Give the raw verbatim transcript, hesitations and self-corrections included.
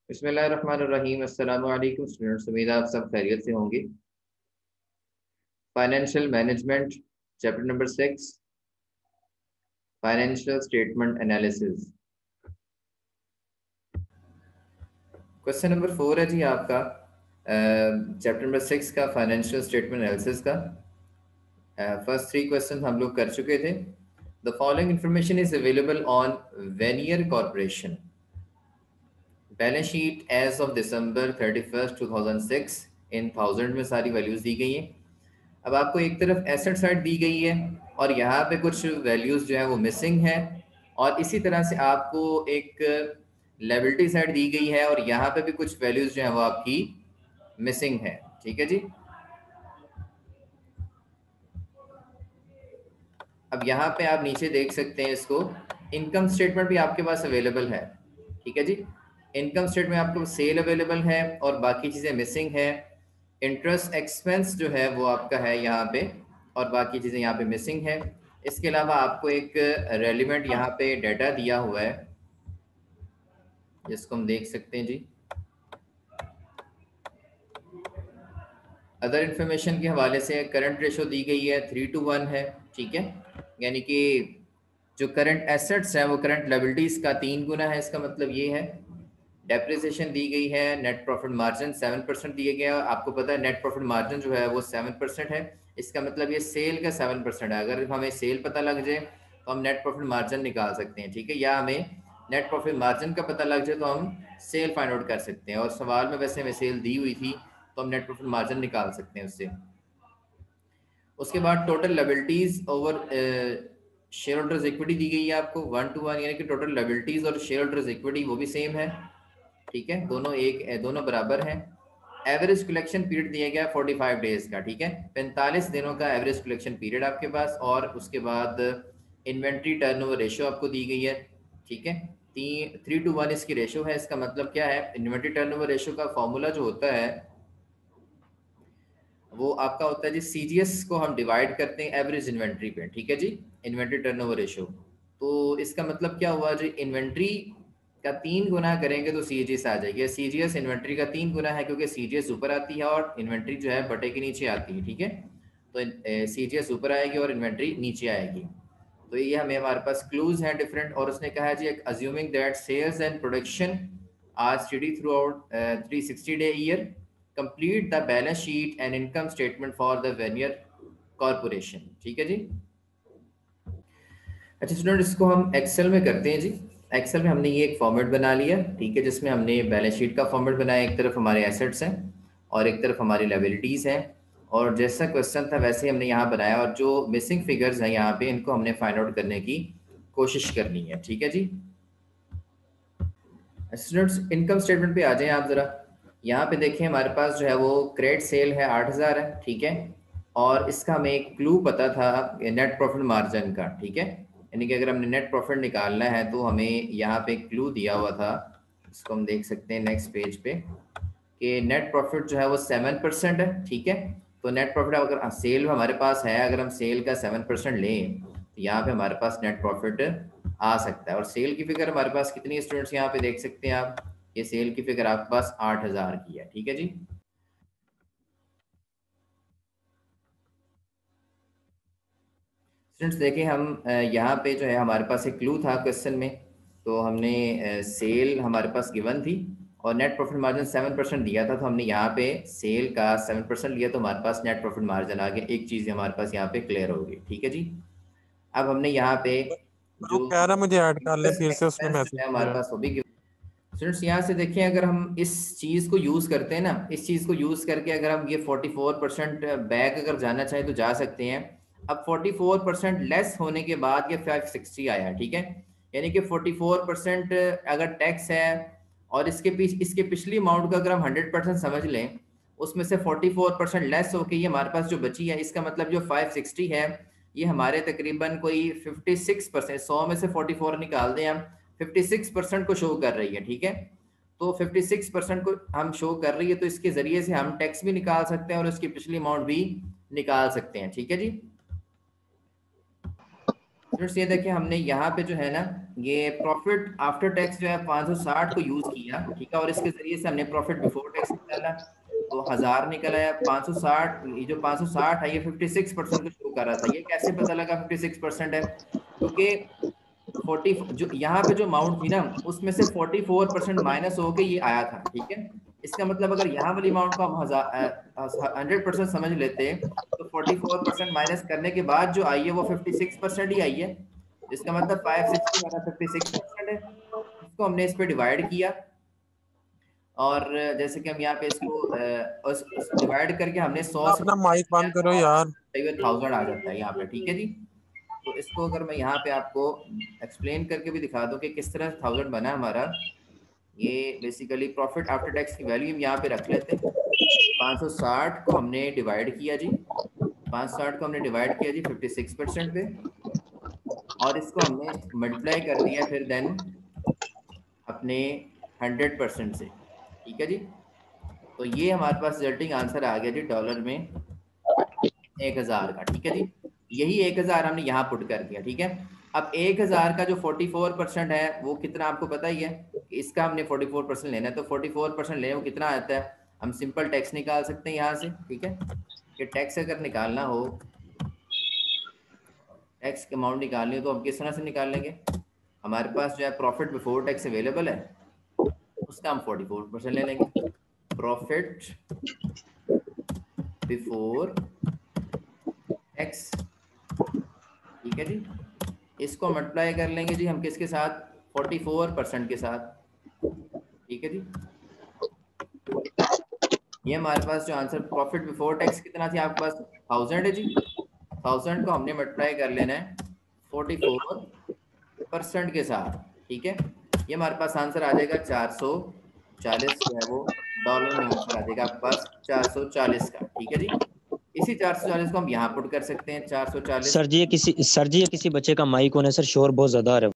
बिस्मिल्लाहिर्रहमानिर्रहीम। अस्सलामु अलैकुम स्टूडेंट्स, उम्मीद है आप सब खैरियत से होंगे। Financial management chapter number six, financial statement analysis. Question number four है जी आपका चैप्टर नंबर सिक्स का फाइनेंशियल स्टेटमेंट एनालिसिस का। फर्स्ट थ्री क्वेश्चन हम लोग कर चुके थे। The following information is available on Vanier corporation. Balance sheet as of December thirty first two thousand six, in thousand में सारी वैल्यूज दी गई हैं। अब आपको एक तरफ एसेट साइड दी गई है और यहाँ पे कुछ वैल्यूज जो है वो मिसिंग है, और इसी तरह से आपको एक लायबिलिटी साइड दी गई है और यहाँ पे भी कुछ वैल्यूज जो है वो आपकी मिसिंग है। ठीक है जी। अब यहाँ पे आप नीचे देख सकते हैं इसको, इनकम स्टेटमेंट भी आपके पास अवेलेबल है। ठीक है जी। इनकम स्टेटमेंट में आपको सेल अवेलेबल है और बाकी चीज़ें मिसिंग है। इंटरेस्ट एक्सपेंस जो है वो आपका है यहाँ पे, और बाकी चीज़ें यहाँ पे मिसिंग है। इसके अलावा आपको एक रेलिवेंट यहाँ पे डाटा दिया हुआ है जिसको हम देख सकते हैं जी। अदर इंफॉर्मेशन के हवाले से करंट रेशो दी गई है, थ्री टू वन है। ठीक है, यानी कि जो करंट एसेट्स है वो करंट लायबिलिटीज का तीन गुना है, इसका मतलब ये है। डेप्रिसिएशन दी गई है, net profit margin seven percent दिया गया। आपको पता है नेट प्रॉफिट मार्जिन जो है वो सेवन परसेंट है, इसका मतलब ये सेल का सेवन परसेंट है। अगर हमें सेल पता लग जाए तो हम नेट प्रॉफिट मार्जिन निकाल सकते हैं। ठीक है, या हमें नेट प्रॉफिट मार्जिन का पता लग जाए तो हम सेल फाइंड आउट कर सकते हैं। और सवाल में वैसे हमें सेल दी हुई थी तो हम नेट प्रॉफिट मार्जिन निकाल सकते हैं उससे। उसके बाद total liabilities over share holders equity दी गई है आपको वन टू वन, यानी कि टोटल लायबिलिटीज और शेयर होल्डर्स इक्विटी वो भी सेम है। ठीक है, दोनों एक दोनों बराबर हैं। एवरेज कलेक्शन पीरियड दिया गया फोर्टी फाइव डेज का। ठीक है, पैंतालीस दिनों का एवरेज कलेक्शन पीरियड आपके पास। और उसके बाद इन्वेंट्री टर्नओवर रेशियो आपको दी गई है। ठीक है, तीन थ्री टू वन इसकी रेशियो है। इसका मतलब क्या है, इन्वेंट्री टर्नओवर रेशियो का फॉर्मूला जो होता है वो आपका होता है जी, सीजीएस को हम डिवाइड करते हैं एवरेज इन्वेंट्री पे। ठीक है जी, इन्वेंट्री टर्नओवर रेशियो। तो इसका मतलब क्या हुआ जी, इन्वेंट्री का तीन गुना करेंगे तो सीजीएस आ जाएगी। सीजीएस इन्वेंट्री का तीन गुना है क्योंकि सीजीएस ऊपर आती है और इन्वेंट्री जो है बटे के नीचे आती है। ठीक है, तो सीजीएस ऊपर आएगी और इन्वेंट्री नीचे आएगी। तो ये हमें हमारे पास क्लूज हैं डिफरेंट। और उसने कहा है जी, assuming that sales and production are steady throughout three sixty day year, complete the balance sheet and income statement for the Vanier corporation. ठीक है जी। अच्छा स्टूडेंट, इसको हम एक्सेल में करते हैं जी। एक्सेल में हमने ये एक फॉर्मेट बना लिया। ठीक है, जिसमें हमने बैलेंस शीट का फॉर्मेट बनाया। एक तरफ हमारे एसेट्स हैं और एक तरफ हमारी लायबिलिटीज़ हैं, और जैसा क्वेश्चन था वैसे ही हमने यहाँ बनाया। और जो मिसिंग फिगर्स हैं यहाँ पे, इनको हमने फाइंड आउट करने की कोशिश करनी है। ठीक है जी। स्टूडेंट्स, इनकम स्टेटमेंट पे आ जाएं आप ज़रा। यहाँ पे देखें, हमारे पास जो है वो क्रेडिट सेल है आठ हज़ार है। ठीक है, और इसका हमें एक क्लू पता था नेट प्रॉफिट मार्जिन का। ठीक है, यानी कि अगर हमने नेट प्रॉफिट निकालना है तो हमें यहाँ पे क्लू दिया हुआ था, इसको हम देख सकते हैं नेक्स्ट पेज पे, कि नेट प्रॉफिट जो है वो सेवन परसेंट है। ठीक है, तो नेट प्रॉफिट अगर सेल हमारे पास है, अगर हम सेल का सेवन परसेंट लें तो यहाँ पे हमारे पास नेट प्रॉफिट आ सकता है। और सेल की फिगर हमारे पास कितनी स्टूडेंट्स यहाँ पे देख सकते हैं आप, ये सेल की फिगर आपके पास आठ हजार की है। ठीक है जी। स्टूडेंट्स देखें, हम यहाँ पे जो है हमारे पास एक क्लू था क्वेश्चन में, तो हमने सेल हमारे पास गिवन थी और net profit margin seven percent दिया था, तो हमने यहाँ पे सेल का सेवन परसेंट लिया तो हमारे पास नेट प्रॉफिट मार्जिन आ गया। एक चीज़ हमारे पास यहाँ पे क्लियर हो गई। ठीक है जी। अब हमने यहाँ पे वो जो कह रहा मुझे ऐड कर ले, फिर से उसने एक्सपेंस जो मैसेज है हमारे किया। पास वो भी given। स्टूडेंट्स यहाँ से देखिए, अगर हम इस चीज़ को यूज़ करते हैं ना, इस चीज़ को यूज़ करके अगर हम ये फोर्टी फोर परसेंट बैक अगर जाना चाहें तो जा सकते हैं। अब फोर्टी फोर परसेंट लेस होने के बाद ये फाइव सिक्सटी आया। ठीक है, यानी कि फोर्टी फोर परसेंट अगर टैक्स है और इसके पीछे इसके पिछली अमाउंट का अगर हम हंड्रेड परसेंट समझ लें, उसमें से फोर्टी फोर परसेंट लेस होकर ये हमारे पास जो बची है, इसका मतलब जो फाइव सिक्सटी है ये हमारे तकरीबन कोई फिफ्टी सिक्स परसेंट, सौ में से फोर्टी फोर निकाल दें हम, फिफ्टी सिक्स परसेंट को शो कर रही है। ठीक है, तो फिफ्टी सिक्स परसेंट को हम शो कर रही है, तो इसके जरिए से हम टैक्स भी निकाल सकते हैं और उसकी पिछली अमाउंट भी निकाल सकते हैं। ठीक है जी। स्टूडेंट्स ये देखिए हमने यहाँ पे जो है ना ये प्रॉफिट आफ्टर टैक्स जो है पाँच सौ साठ को यूज किया, ठीक है, और इसके जरिए से हमने प्रॉफिट बिफोर टैक्स निकाला, तो हजार निकला है। पाँच सौ साठ, ये जो पाँच सौ साठ है ये छप्पन परसेंट को शो कर रहा था। ये कैसे पता लगा छप्पन परसेंट है? क्योंकि चालीस जो यहाँ पे जो अमाउंट थी ना उसमें से चौवालीस परसेंट माइनस होके ये आया था, ठीक है। इसका मतलब अगर यहाँ वाली अमाउंट को हम हजार हंड्रेड परसेंट समझ लेते तो चौवालीस परसेंट माइनस करने के बाद जो आई है वो छप्पन परसेंट ही आई है। इसका मतलब पाँच सौ साठ वाला छप्पन परसेंट है। इसको हमने इस पे डिवाइड किया और जैसे कि हम यहाँ पे इसको डिवाइड करके हमने सौ से अपना माइक बंद करो यार। थाउजेंड आ जाता है यहाँ पे, ठीक है जी। तो इसको अगर मैं यहाँ पे आपको एक्सप्लेन करके भी दिखा दूं कि किस तरह थाउजेंड बना हमारा, ये बेसिकली प्रॉफिट आफ्टर टैक्स की वैल्यू हम यहाँ पे रख लेते हैं। पाँच सौ साठ को हमने डिवाइड किया जी, पाँच सौ साठ को हमने डिवाइड किया जी छप्पन परसेंट पे, और इसको हमने मल्टीप्लाई कर दिया फिर देन अपने हंड्रेड परसेंट से, ठीक है जी। तो ये हमारे पास रिजल्टिंग आंसर आ गया जी डॉलर में एक हजार का, ठीक है जी। यही एक हजार हमने यहाँ पुट कर दिया, ठीक है। अब एक हजार का जो चौवालीस परसेंट है वो कितना आपको पता ही है, इसका हमने चौवालीस परसेंट लेना है, तो चौवालीस परसेंट लेने को कितना आता है, हम सिंपल टैक्स निकाल सकते हैं यहाँ से, ठीक है। कि टैक्स अगर निकालना हो, टैक्स की अमाउंट निकालनी हो तो हम किस तरह से निकाल लेंगे, हमारे पास जो है प्रॉफिट बिफोर टैक्स अवेलेबल है, उसका हम चौवालीस परसेंट ले लेंगे। प्रॉफिट बिफोर टैक्स, ठीक है जी। इसको मल्टीप्लाई कर लेंगे जी हम किसके साथ, चौवालीस परसेंट के साथ, ठीक है जी। ये हमारे पास जो आंसर प्रॉफिट बिफोर टैक्स कितना थी आपके पास, थाउजेंड है जी। थाउजेंड को हमने मल्टीप्लाई कर लेना है चौवालीस परसेंट के साथ, ठीक है। ये हमारे पास आंसर आ जाएगा चार सौ चालीस, जो है वो डॉलर में आंसर आ जाएगा आपके पास चार सौ चालीस का, ठीक है जी। इसी चार सौ चालीस को हम यहाँ पुट कर सकते हैं, चार सौ चालीस। सर जी ये किसी सर जी ये किसी बच्चे का माइक होने सर शोर बहुत ज्यादा आ रहा है।